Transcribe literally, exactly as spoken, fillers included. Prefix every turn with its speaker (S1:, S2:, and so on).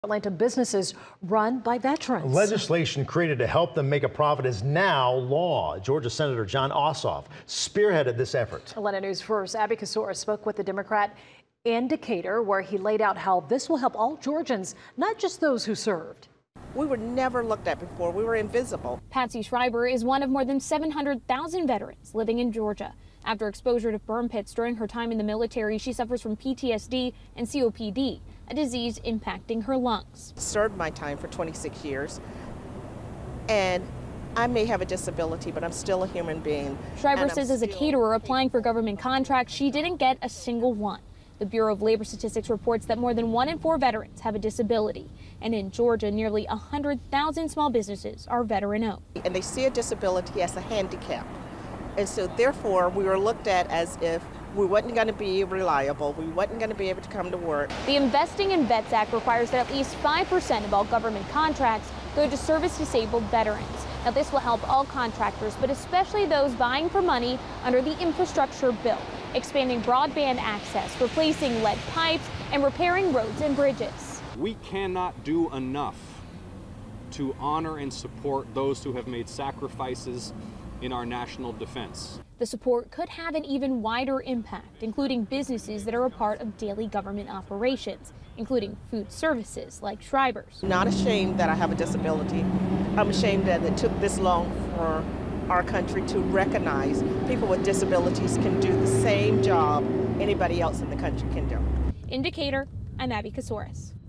S1: Atlanta businesses run by veterans.
S2: Legislation created to help them make a profit is now law. Georgia Senator Jon Ossoff spearheaded this effort.
S1: Atlanta News First, Abby Kasora spoke with the Democrat in Decatur, where he laid out how this will help all Georgians, not just those who served.
S3: We were never looked at before. We were invisible.
S4: Patsy Schreiber is one of more than seven hundred thousand veterans living in Georgia. After exposure to burn pits during her time in the military, she suffers from P T S D and C O P D, a disease impacting her lungs.
S3: Served my time for twenty-six years, and I may have a disability, but I'm still a human being.
S4: Schreiber says as a caterer applying for government contracts, she didn't get a single one. The Bureau of Labor Statistics reports that more than one in four veterans have a disability. And in Georgia, nearly one hundred thousand small businesses are veteran-owned.
S3: And they see a disability as a handicap. And so therefore, we were looked at as if we wasn't going to be reliable, we wasn't going to be able to come to work.
S4: The Investing in Vets Act requires that at least five percent of all government contracts go to service-disabled veterans. Now, this will help all contractors, but especially those vying for money under the infrastructure bill, expanding broadband access, replacing lead pipes, and repairing roads and bridges.
S5: We cannot do enough to honor and support those who have made sacrifices in our national defense.
S4: The support could have an even wider impact, including businesses that are a part of daily government operations, including food services like Schreiber's.
S3: I'm not ashamed that I have a disability. I'm ashamed that it took this long for our country to recognize people with disabilities can do the same job anybody else in the country can do.
S4: In Decatur, I'm Abby Kasouris.